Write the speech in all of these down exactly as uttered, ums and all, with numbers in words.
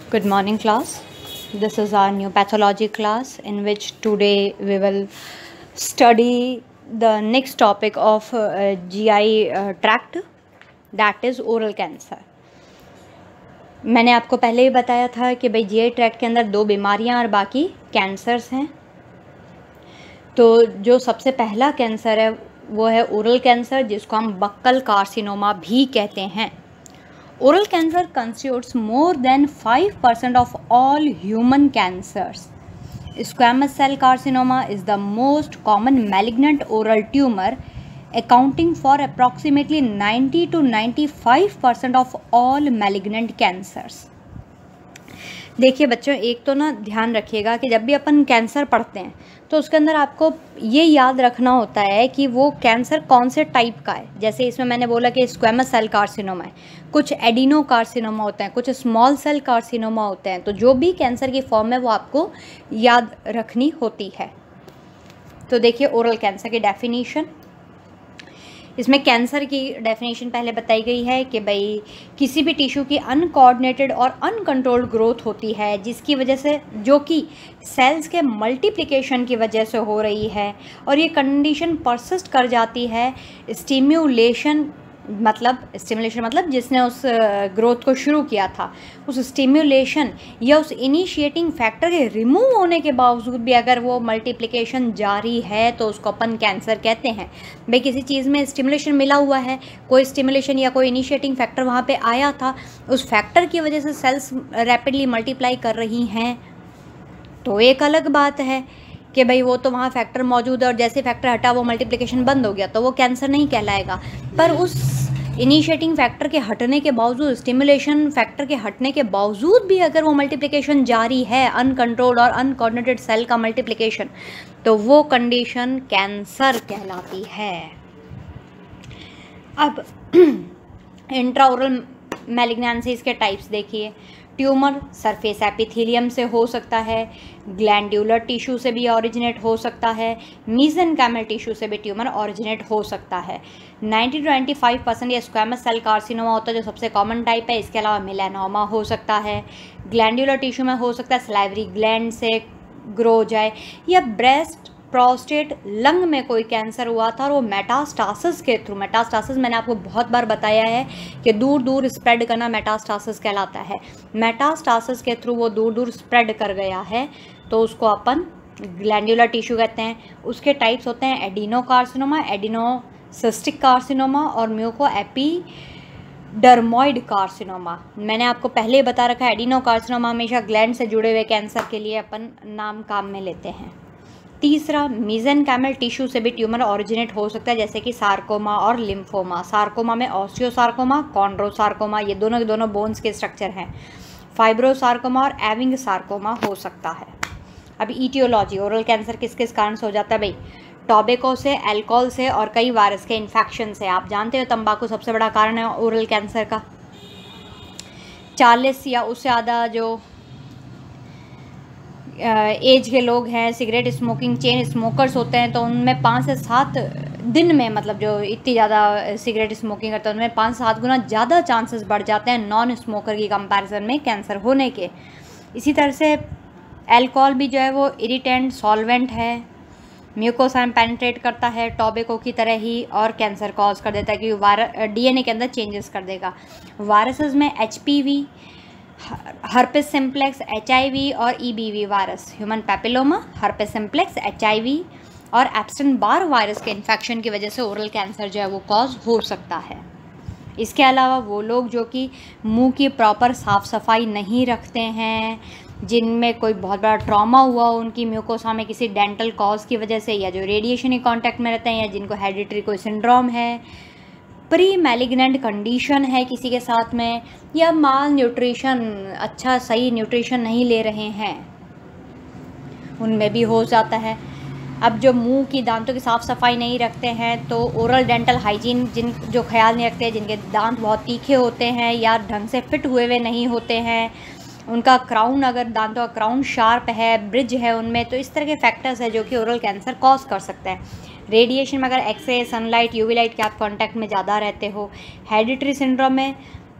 Good morning, class. This is our new pathology class in which today we will study the next topic of uh, G I uh, tract, that is oral cancer. मैंने आपको पहले ही बताया था कि भाई जी आई tract के अंदर दो बीमारियां और बाकी कैंसर्स हैं। तो जो सबसे पहला कैंसर है वो है ओरल कैंसर, जिसको हम बक्कल कार्सिनोमा भी कहते हैं। Oral cancer constitutes more than five percent of all human cancers. Squamous cell carcinoma is the most common malignant oral tumor, accounting for approximately ninety to ninety-five percent of all malignant cancers. देखिए बच्चों, एक तो ना ध्यान रखिएगा कि जब भी अपन कैंसर पढ़ते हैं तो उसके अंदर आपको ये याद रखना होता है कि वो कैंसर कौन से टाइप का है। जैसे इसमें मैंने बोला कि स्क्वेमस सेल कार्सिनोमा है, कुछ एडिनो कार्सिनोमा होते हैं, कुछ स्मॉल सेल कार्सिनोमा होते हैं। तो जो भी कैंसर की फॉर्म है वो आपको याद रखनी होती है। तो देखिए ओरल कैंसर की डेफिनेशन, इसमें कैंसर की डेफिनेशन पहले बताई गई है कि भाई किसी भी टिश्यू की अनकोऑर्डिनेटेड और अनकंट्रोल्ड ग्रोथ होती है, जिसकी वजह से जो कि सेल्स के मल्टीप्लिकेशन की वजह से हो रही है, और ये कंडीशन परसिस्ट कर जाती है स्टिम्युलेशन मतलब स्टिमुलेशन मतलब जिसने उस ग्रोथ को शुरू किया था, उस स्टिम्युलेशन या उस इनिशिएटिंग फैक्टर के रिमूव होने के बावजूद भी अगर वो मल्टीप्लिकेशन जारी है तो उसको अपन कैंसर कहते हैं। भाई किसी चीज़ में स्टिमुलेशन मिला हुआ है, कोई स्टिमुलेशन या कोई इनिशिएटिंग फैक्टर वहाँ पे आया था, उस फैक्टर की वजह से सेल्स रैपिडली मल्टीप्लाई कर रही हैं, तो एक अलग बात है कि भाई वो तो वहाँ फैक्टर मौजूद है और जैसे फैक्टर हटा वो मल्टीप्लिकेशन बंद हो गया, तो वो कैंसर नहीं कहलाएगा। पर उस इनिशिएटिंग फैक्टर के हटने के बावजूद, स्टिमुलेशन फैक्टर के हटने के बावजूद भी अगर वो मल्टीप्लिकेशन जारी है, अनकंट्रोल्ड और अनकोऑर्डिनेटेड सेल का मल्टीप्लिकेशन, तो वो कंडीशन कैंसर कहलाती है। अब इंट्राओरल मैलिग्नेंसीज के टाइप्स देखिए। ट्यूमर सरफेस एपिथेलियम से हो सकता है, ग्लैंड्यूलर टिश्यू से भी ऑरिजिनेट हो सकता है, मीसेनकाइमल टिश्यू से भी ट्यूमर ऑरिजिनेट हो सकता है। Ninety two ninety five percent ये स्क्वेमस सेल कार्सिनोमा होता है जो सबसे कॉमन टाइप है। इसके अलावा मेलानोमा हो सकता है, ग्लैंड्यूलर टिश्यू में हो सकता है सलाइवरी ग्लैंड से ग्रो हो जाए, या ब्रेस्ट, प्रोस्टेट, लंग में कोई कैंसर हुआ था और वो मेटास्टासिस के थ्रू, मेटास्टासिस मैंने आपको बहुत बार बताया है कि दूर दूर स्प्रेड करना मेटास्टासिस कहलाता है। मेटास्टासिस के थ्रू वो दूर दूर स्प्रेड कर गया है तो उसको अपन ग्लैंड्यूलर टिश्यू कहते हैं। उसके टाइप्स होते हैं एडिनो कार्सिनोमा, एडिनोसिस्टिक कार्सिनोमा और म्यूको एपिडर्मोइड कार्सिनोमा। मैंने आपको पहले ही बता रखा है एडिनो कार्सिनोमा हमेशा ग्लैंड से जुड़े हुए कैंसर के लिए अपन नाम काम में लेते हैं। तीसरा, मीसेनकाइमल टिश्यू से भी ट्यूमर ओरिजिनेट हो सकता है, जैसे कि सार्कोमा और लिम्फोमा। सार्कोमा में ऑस्टियोसार्कोमा, कॉन्ड्रोसार्कोमा, ये दोनों के दोनों बोन्स के स्ट्रक्चर हैं। फाइब्रोसार्कोमा और एविंग सार्कोमा हो सकता है। अब ईटियोलॉजी, ओरल कैंसर किस किस कारण से हो जाता है भाई? टोबैको से, अल्कोहल से और कई वायरस के इन्फेक्शन से। आप जानते हो तंबाकू सबसे बड़ा कारण है ओरल कैंसर का। चालीस या उससे ज़्यादा जो एज के लोग हैं, सिगरेट स्मोकिंग चेन स्मोकर्स होते हैं, तो उनमें पाँच से सात दिन में, मतलब जो इतनी ज़्यादा सिगरेट स्मोकिंग करते हैं उनमें पाँच से सात गुना ज़्यादा चांसेस बढ़ जाते हैं नॉन स्मोकर की कंपैरिजन में कैंसर होने के। इसी तरह से अल्कोहल भी जो है वो इरिटेंट सॉल्वेंट है, म्यूकोसा में पेनिट्रेट करता है टोबैको की तरह ही और कैंसर कॉज कर देता है क्योंकि वायरस डीएनए के अंदर चेंजेस कर देगा। वायरसेस में एचपीवी, हर्पेस सिम्प्लेक्स, एचआईवी और EBV virus, human papilloma, herpes simplex, HIV और एप्स्टेन बार वायरस के इन्फेक्शन की वजह से ओरल कैंसर जो है वो कॉज हो सकता है। इसके अलावा वो लोग जो कि मुंह की प्रॉपर साफ़ सफाई नहीं रखते हैं, जिनमें कोई बहुत बड़ा ट्रॉमा हुआ हो उनकी म्यूकोसा में किसी डेंटल कॉज की वजह से, या जो रेडिएशन के कांटेक्ट में रहते हैं, या जिनको हेरिडिटरी कोई सिंड्रोम है, प्री मैलिग्नेंट कंडीशन है किसी के साथ में, या माल न्यूट्रिशन, अच्छा सही न्यूट्रिशन नहीं ले रहे हैं, उनमें भी हो जाता है। अब जो मुंह की दांतों की साफ़ सफाई नहीं रखते हैं तो ओरल डेंटल हाइजीन जिन जो ख्याल नहीं रखते, जिनके दांत बहुत तीखे होते हैं या ढंग से फिट हुए हुए नहीं होते हैं, उनका क्राउन, अगर दांतों का क्राउन शार्प है, ब्रिज है उनमें, तो इस तरह के फैक्टर्स है जो कि ओरल कैंसर कॉज कर सकते हैं। रेडिएशन में अगर एक्सरे, सनलाइट, यूवी लाइट के आप कांटेक्ट में ज़्यादा रहते हो। हेरिडिटरी सिंड्रोम में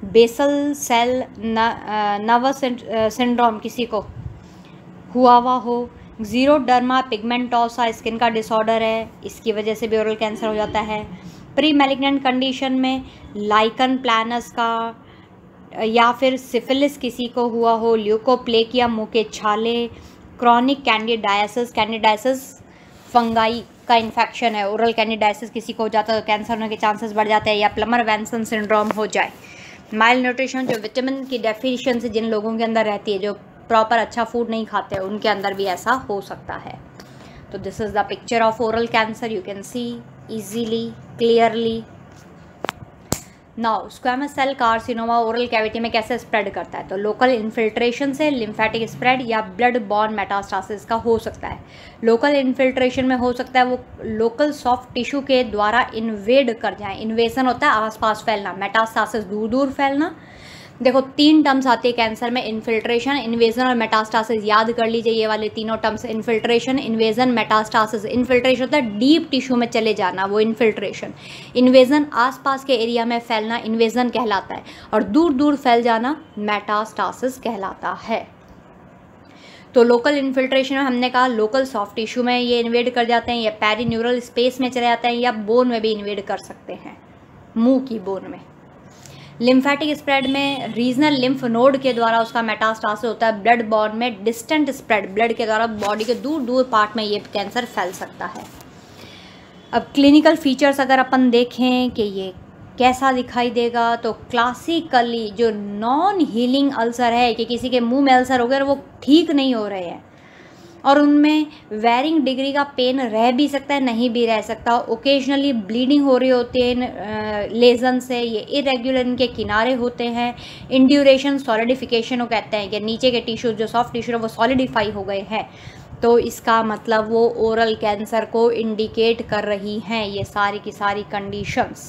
बेसल सेल नर्वस सिंड्रोम किसी को हुआ हुआ हो, ज़ीरोडर्मा पिगमेंटोसा स्किन का डिसऑर्डर है, इसकी वजह से भी ओरल कैंसर हो जाता है। प्री मैलिग्नेंट कंडीशन में लाइकन प्लानस का या फिर सिफिलिस किसी को हुआ हो, ल्यूकोप्लेकिया मुंह के छाले, क्रॉनिक कैंडिडाइसिस, कैंडिडाइसिस फंगाई का इन्फेक्शन है, ओरल कैंडिडाइसिस किसी को हो जाता है तो कैंसर होने के चांसेस बढ़ जाते हैं, या प्लमर वैनसन सिंड्रोम हो जाए। माइल न्यूट्रिशन, जो विटामिन की डेफिशिएंसी जिन लोगों के अंदर रहती है, जो प्रॉपर अच्छा फूड नहीं खाते, उनके अंदर भी ऐसा हो सकता है। तो this is the picture of oral cancer, you can see easily clearly. Now squamous cell carcinoma oral cavity में कैसे स्प्रेड करता है? तो लोकल इन्फिल्ट्रेशन से लिम्फेटिक स्प्रेड या ब्लड बॉर्न मेटास्टासिस का हो सकता है। लोकल इन्फिल्ट्रेशन में हो सकता है वो लोकल सॉफ्ट टिश्यू के द्वारा इन्वेड कर जाए। इन्वेजन होता है आसपास फैलना, मेटास्टासिस दूर दूर फैलना। देखो तीन टर्म्स आती है कैंसर में, इन्फिल्ट्रेशन, इन्वेजन और मेटास्टासिस। याद कर लीजिए ये वाले तीनों terms, infiltration, invasion, metastasis. Infiltration होता है डीप टिश्यू में चले जाना, वो इन्फिल्ट्रेशन। इन्वेजन आसपास के एरिया में फैलना, इन्वेजन कहलाता है, और दूर दूर फैल जाना मेटास्टासिस कहलाता है। तो लोकल इन्फिल्ट्रेशन में हमने कहा लोकल सॉफ्ट टिश्यू में ये इन्वेड कर जाते हैं, या पेरीन्यूरल स्पेस में चले जाते हैं, या बोन में भी इन्वेड कर सकते हैं, मुंह की बोन में। लिम्फेटिक स्प्रेड में रीजनल लिम्फ नोड के द्वारा उसका मेटास्टासिस होता है। ब्लड बॉर्न में डिस्टेंट स्प्रेड, ब्लड के द्वारा बॉडी के दूर दूर पार्ट में ये कैंसर फैल सकता है। अब क्लिनिकल फीचर्स अगर अपन देखें कि ये कैसा दिखाई देगा, तो क्लासिकली जो नॉन हीलिंग अल्सर है, कि किसी के मुंह में अल्सर हो गया और वो ठीक नहीं हो रहे हैं, और उनमें वेरिंग डिग्री का पेन रह भी सकता है, नहीं भी रह सकता। ओकेजनली ब्लीडिंग हो रही होती है लेजन से, ये इरेगुलर इनके किनारे होते हैं। इंड्यूरेशन सॉलिडिफिकेशन वो कहते हैं कि नीचे के टिश्यू जो सॉफ्ट टिश्यू है वो सॉलिडिफाई हो गए हैं, तो इसका मतलब वो ओरल कैंसर को इंडिकेट कर रही हैं ये सारी की सारी कंडीशंस,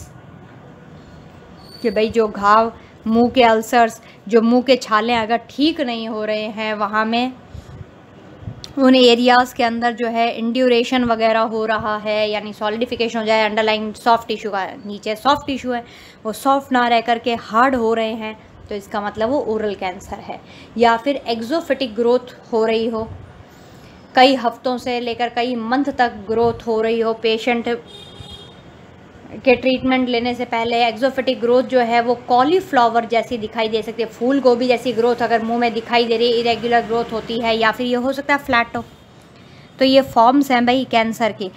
कि भाई जो घाव, मुंह के अल्सर्स, जो मुंह के छाले अगर ठीक नहीं हो रहे हैं, वहाँ में उन एरियाज़ के अंदर जो है इंड्यूरेशन वगैरह हो रहा है, यानी सॉलिडिफिकेशन हो जाए, अंडरलाइन सॉफ्ट टिश्यू का, नीचे सॉफ्ट टिश्यू है वो सॉफ्ट ना रह करके हार्ड हो रहे हैं, तो इसका मतलब वो ओरल कैंसर है। या फिर एक्सोफिटिक ग्रोथ हो रही हो, कई हफ्तों से लेकर कई मंथ तक ग्रोथ हो रही हो, पेशेंट के ट्रीटमेंट लेने से पहले एक्सोफिटिक ग्रोथ जो है वो कॉलीफ्लावर जैसी दिखाई दे सकती है, फूल गोभी जैसी ग्रोथ अगर मुंह में दिखाई दे रही है, इरेगुलर ग्रोथ होती है, या फिर ये हो सकता है फ्लैटो। तो ये फॉर्म्स हैं भाई कैंसर की।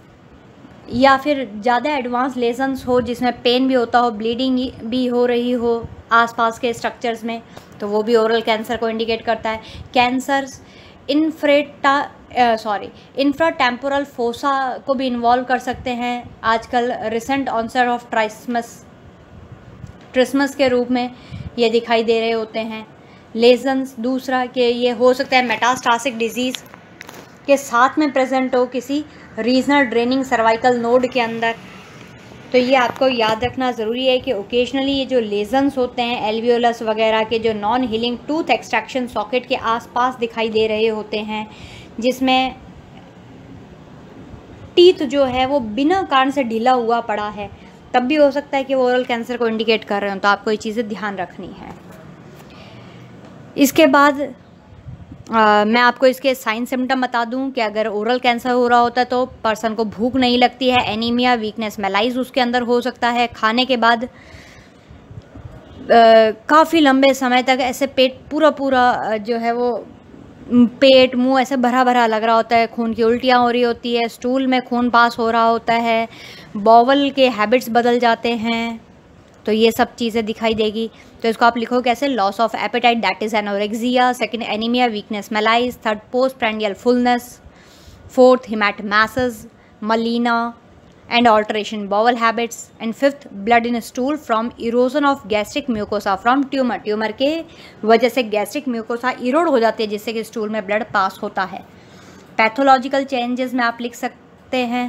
या फिर ज़्यादा एडवांस लेजन्स हो जिसमें पेन भी होता हो, ब्लीडिंग भी हो रही हो आसपास के स्ट्रक्चर्स में, तो वो भी ओरल कैंसर को इंडिकेट करता है। कैंसर्स इन्फ्रेटा सॉरी इंफ्राटेम्पोरल फोसा को भी इन्वॉल्व कर सकते हैं। आजकल recent onset of trismus trismus के रूप में ये दिखाई दे रहे होते हैं। लेजन्स दूसरा कि ये हो सकता है मेटास्टासिक डिजीज़ के साथ में प्रेजेंट हो किसी रीजनल ड्रेनिंग सर्वाइकल नोड के अंदर। तो ये आपको याद रखना ज़रूरी है कि ओकेजनली ये जो लेजन्स होते हैं एल्वियोलस वगैरह के, जो non healing tooth extraction socket के आसपास दिखाई दे रहे होते हैं, जिसमें टीथ जो है वो बिना कारण से ढीला हुआ पड़ा है, तब भी हो सकता है कि वो ओरल कैंसर को इंडिकेट कर रहे हो। तो आपको ये चीज़ें ध्यान रखनी है। इसके बाद आ, मैं आपको इसके साइन सिम्टम बता दूं कि अगर ओरल कैंसर हो रहा होता है तो पर्सन को भूख नहीं लगती है, एनीमिया, वीकनेस, मेलाइज उसके अंदर हो सकता है। खाने के बाद काफ़ी लंबे समय तक ऐसे पेट पूरा पूरा जो है वो पेट मुंह ऐसे भरा भरा लग रहा होता है, खून की उल्टियाँ हो रही होती है, स्टूल में खून पास हो रहा होता है, बॉवल के हैबिट्स बदल जाते हैं, तो ये सब चीज़ें दिखाई देगी। तो इसको आप लिखो कैसे, loss of appetite that is anorexia, second anaemia, weakness, malaise, third post prandial fullness, fourth haematemesis, melaena and alteration bowel habits, and fifth blood in stool from erosion of gastric mucosa from tumour, tumour के वजह से gastric mucosa Erode हो जाती है जिससे कि stool में blood pass होता है। पैथोलॉजिकल चेंजेस में आप लिख सकते हैं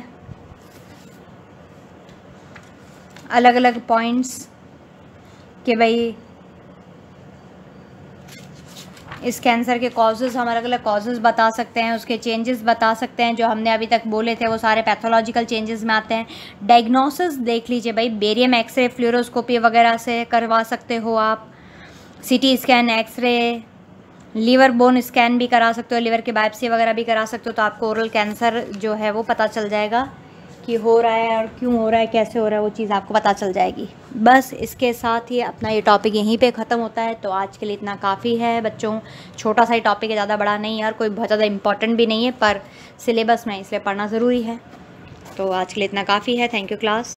अलग अलग पॉइंट्स कि भाई इस कैंसर के कॉजेज़ हम अलग अलग कॉजेज़ बता सकते हैं, उसके चेंजेस बता सकते हैं, जो हमने अभी तक बोले थे वो सारे पैथोलॉजिकल चेंजेस में आते हैं। डायग्नोसिस देख लीजिए भाई, बेरियम एक्सरे, फ्लोरोस्कोपी वगैरह से करवा सकते हो आप। CT scan, x-ray, liver bone scan भी करा सकते हो, लीवर की बायोप्सी वगैरह भी करा सकते हो, तो आपको ओरल कैंसर जो है वो पता चल जाएगा कि हो रहा है और क्यों हो रहा है, कैसे हो रहा है, वो चीज़ आपको पता चल जाएगी। बस इसके साथ ही अपना ये टॉपिक यहीं पे ख़त्म होता है। तो आज के लिए इतना काफ़ी है बच्चों, छोटा सा ही टॉपिक है, ज़्यादा बड़ा नहीं है और कोई बहुत ज़्यादा इंपॉर्टेंट भी नहीं है, पर सिलेबस में इसलिए पढ़ना ज़रूरी है। तो आज के लिए इतना काफ़ी है। Thank you class.